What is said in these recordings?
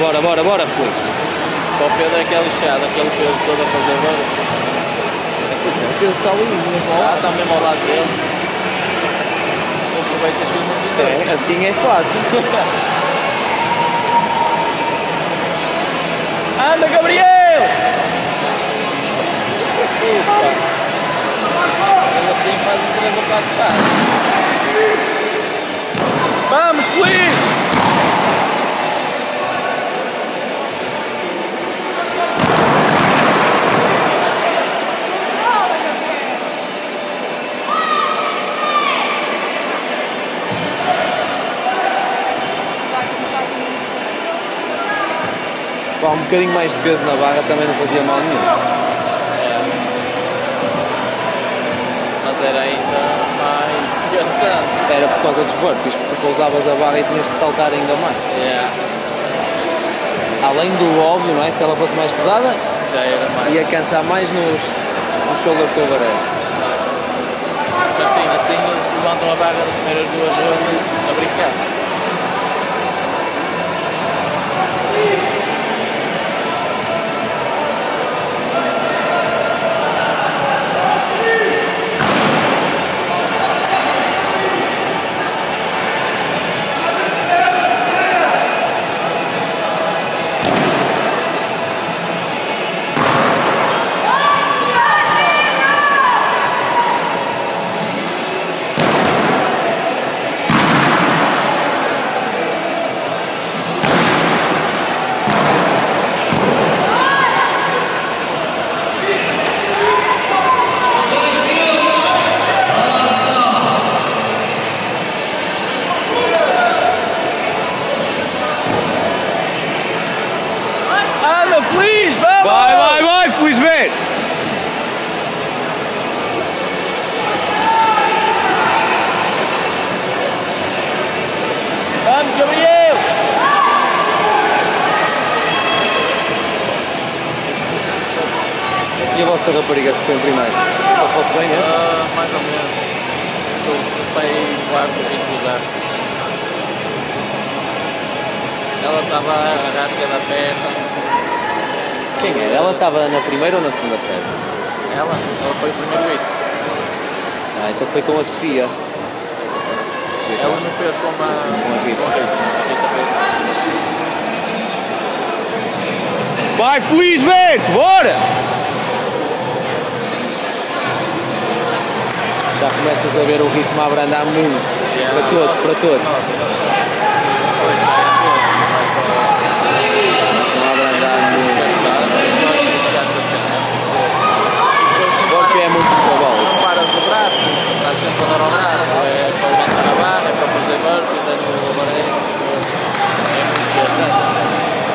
bora, bora, bora, Feliz. Para o Pedro é que é lixado, aquele peso todo a fazer barulho. Pois é, o Pedro está ali mesmo ao lado. Está mesmo ao lado dele. Aproveita as filmas dos dois. É, assim é fácil. Anda, Gabriel! Puta. Ele assim faz um 3 ou 4 passos. Vamos, Feliz! Pá, um bocadinho mais de peso na barra também não fazia mal nenhum. É. Mas era ainda mais desgastante. Era por causa dos burpees, porque tu pousavas a barra e tinhas que saltar ainda mais. Yeah. Além do óbvio, não é? Se ela fosse mais pesada, Já era mais. ia cansar mais nos shoulder to overhead. Mas sim, assim eles levantam a barra nas primeiras 2 rondas a brincar. Anda, Feliz, vamos! Vai, Feliz, vem! Vamos, Gabriel! E a vossa rapariga que ficou em primeiro? Só fosse bem mesmo? Mais ou menos. Estou em quarto, quinto lugar. Ela estava a rasca da perna. Quem era? Ela estava na primeira ou na segunda série? Ela foi o primeiro hit. Ah, então foi com a Sofia. Ela não fez com a Rita. Rita fez. Vai, Feliz, vem! Bora! Já começas a ver o ritmo a abrandar muito. Yeah. Para todos, para todos. Pois já é todo. Começam a abrandar muito. Depois O golpe é muito trabalho. não paras o braço, estás sempre a dar ao braço. É para levantar a barra, é para fazer burpees, é no overhead. É muito desgastante.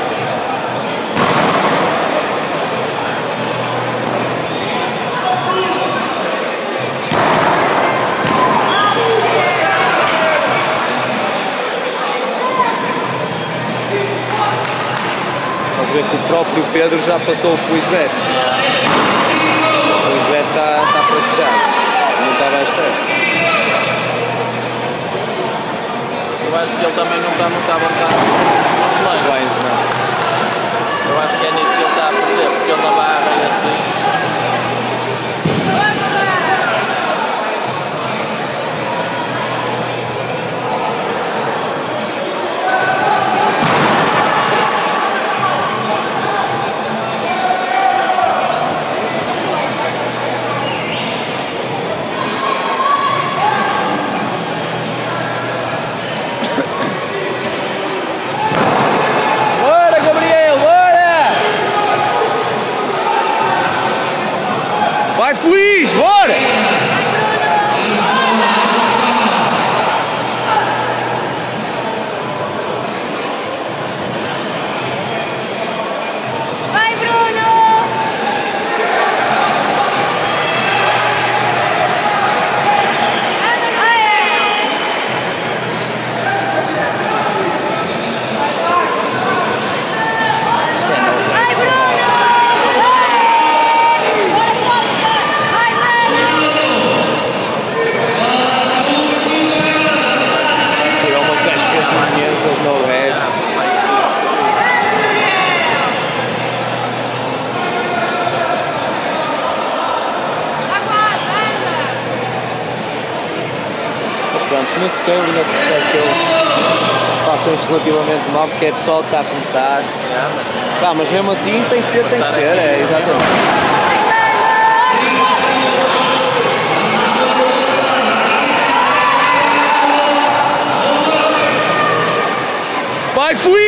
Estás a ver que o próprio Pedro já passou o Felisberto. O Felisberto está fraquejado. Não estava à espera. Eu acho que ele também não está muito à vontade nos Os lances. lines, não. Eu acho que é nisso que ele está a perder, porque ele na barra e assim. Bora, Gabriel, bora! Vai, Feliz, bora! Vai, Bruno! Vai, Bruno! Vai, Bruno! não se queira, ainda se percebe que eles façam isto relativamente mal, porque é pessoal que está a começar. Mas mesmo assim tem que ser, é exatamente. Vai, fui!